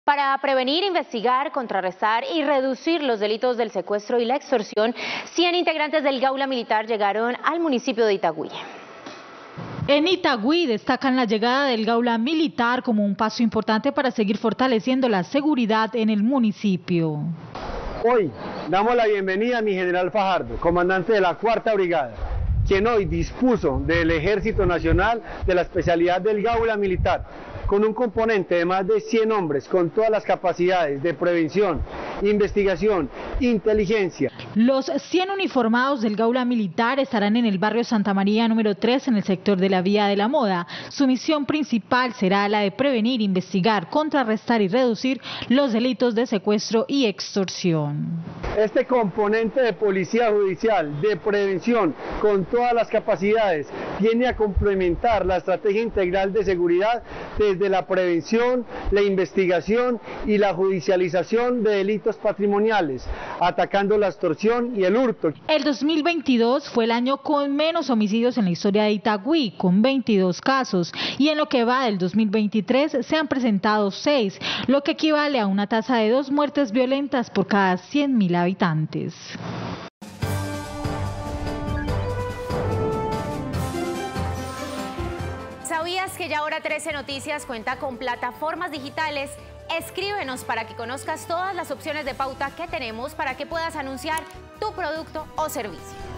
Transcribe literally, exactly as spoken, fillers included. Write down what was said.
Para prevenir, investigar, contrarrestar y reducir los delitos del secuestro y la extorsión, cien integrantes del Gaula Militar llegaron al municipio de Itagüí. En Itagüí destacan la llegada del Gaula Militar como un paso importante para seguir fortaleciendo la seguridad en el municipio. Hoy damos la bienvenida a mi general Fajardo, comandante de la cuarta Brigada, quien hoy dispuso del Ejército Nacional de la especialidad del Gaula Militar, con un componente de más de cien hombres con todas las capacidades de prevención, investigación, inteligencia. Los cien uniformados del Gaula Militar estarán en el barrio Santa María número tres en el sector de la Vía de la Moda. Su misión principal será la de prevenir, investigar, contrarrestar y reducir los delitos de secuestro y extorsión. Este componente de policía judicial de prevención con todas las capacidades viene a complementar la estrategia integral de seguridad desde la prevención, la investigación y la judicialización de delitos patrimoniales, atacando la extorsión y el hurto. El dos mil veintidós fue el año con menos homicidios en la historia de Itagüí, con veintidós casos, y en lo que va del dos mil veintitrés se han presentado seis, lo que equivale a una tasa de dos muertes violentas por cada cien mil habitantes. ¿Sabías que ya ahora trece Noticias cuenta con plataformas digitales? Escríbenos para que conozcas todas las opciones de pauta que tenemos para que puedas anunciar tu producto o servicio.